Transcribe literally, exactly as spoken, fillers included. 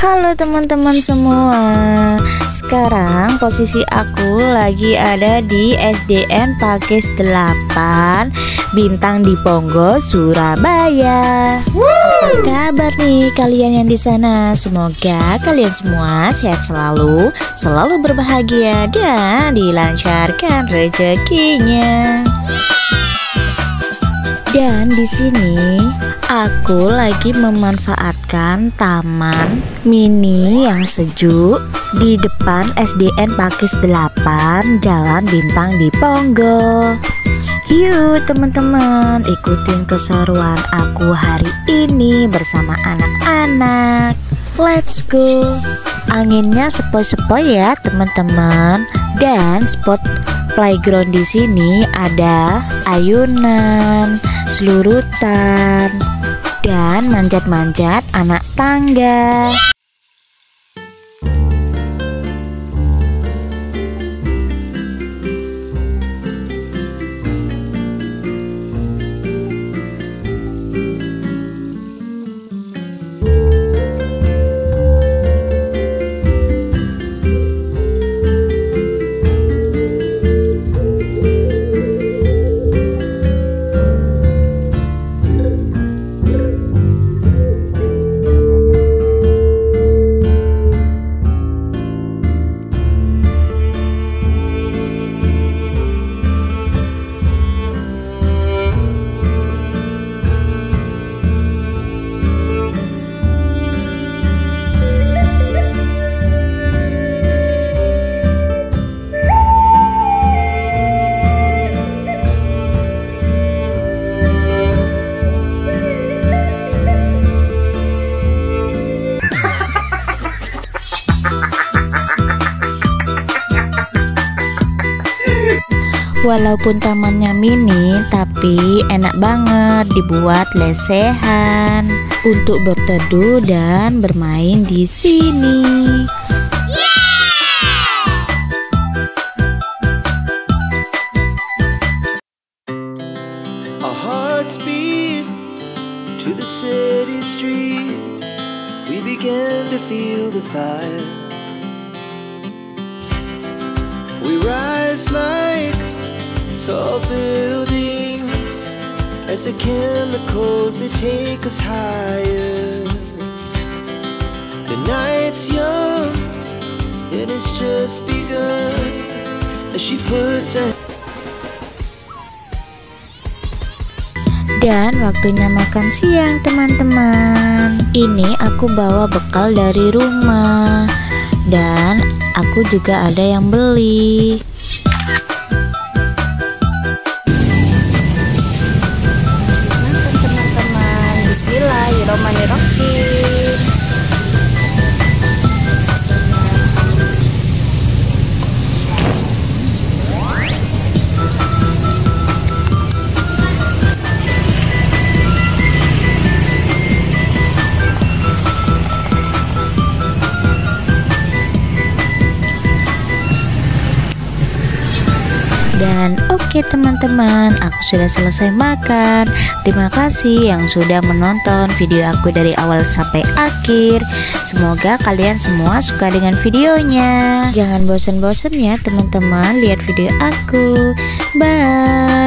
Halo teman-teman semua. Sekarang posisi aku lagi ada di S D N Pakis delapan Bintang Diponggol, Surabaya. Apa kabar nih kalian yang di sana? Semoga kalian semua sehat selalu, selalu berbahagia dan dilancarkan rezekinya. Dan di sini aku lagi memanfaatkan taman mini yang sejuk di depan S D N Pakis delapan Jalan Bintang Diponggol. Yuk teman-teman, ikutin keseruan aku hari ini bersama anak-anak. Let's go. Anginnya sepoi-sepoi ya teman-teman. Dan spot playground di sini ada ayunan, selurutan, dan manjat-manjat anak tangga. Walaupun tamannya mini, tapi enak banget dibuat lesehan untuk berteduh dan bermain di sini. Our hearts beat to the city streets. We began to feel the fire. We rise like tall buildings as the chemicals they take us higher. The night's young and it's just begun as she puts her. Dan waktunya makan siang teman-teman. Ini aku bawa bekal dari rumah dan aku juga ada yang beli. Bismillahirrahmanirrahim. Dan oke teman-teman, aku sudah selesai makan. Terima kasih yang sudah menonton video aku dari awal sampai akhir. Semoga kalian semua suka dengan videonya. Jangan bosan-bosan ya teman-teman lihat video aku. Bye.